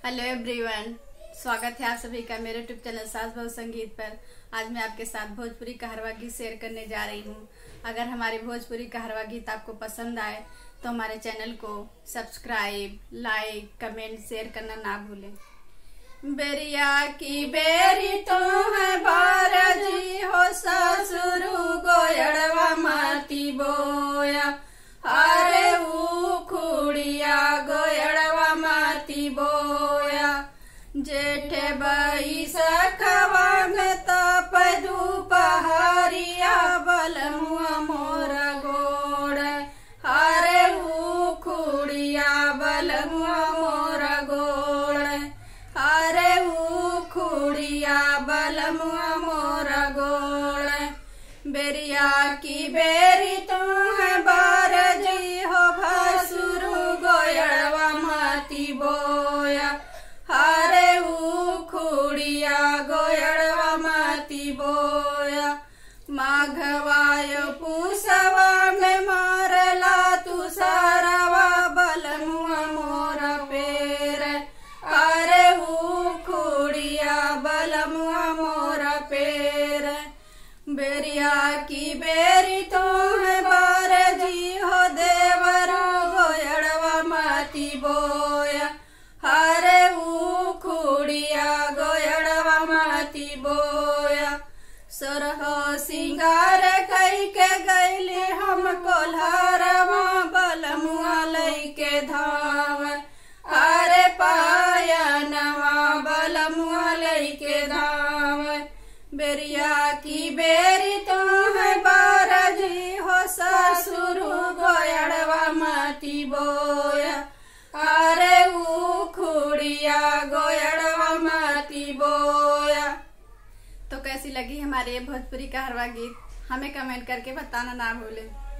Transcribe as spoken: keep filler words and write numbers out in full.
Hello everyone, स्वागत है आप सभी का मेरे यूट्यूब चैनल सास बहू संगीत पर। आज मैं आपके साथ भोजपुरी कहरवा गीत शेयर करने जा रही हूँ। अगर हमारे भोजपुरी कहरवा गीत आपको पसंद आए तो हमारे चैनल को सब्सक्राइब, लाइक, कमेंट, शेयर करना ना भूलें। बेरिया की बेरी तो है बारजी हो ससुरु गोयड़वा माटी बोया, अरे ऊ खुड़िया गोयड़वा माटी बोया। जेठे बई सखवा में तप दुपहरिया बलमुआ मोरा गोड़, अरे ऊ खुड़िया बलमुआ मोरा गोड़, अरे ऊ खुड़िया बलमुआ मोरा गोड़। बेरिया की बेरी तो है बारजी हो भसुरु गोयड़वा माटी बोया, अरे ऊ खुड़िया गोयड़वा माटी बोया। माघवायो पूसवा में मारला तू सारवा बलमुआ मोरा पेर, अरे ऊ खुड़िया बलमुआ मोरा पेर। बेरिया की बेरी तो है बारजी हो देवरो गोयड़वा माटी बोया, अरे ऊ खुड़िया गोयड़वा माटी बोया। सरहो सिंगार कई के गैली हम कोल्हारवा बलमुआ लई के धाव, अरे पायनवा बलमुआ लई के धाव। बेरिया की बेरी तो है बारजी हो ससुरु गोयड़वा माटी बोया, अरे ऊ खुड़िया गोयड़वा माटी बोया। तो कैसी लगी हमारे ये भोजपुरी कहरवा गीत हमें कमेंट करके बताना ना भूलें।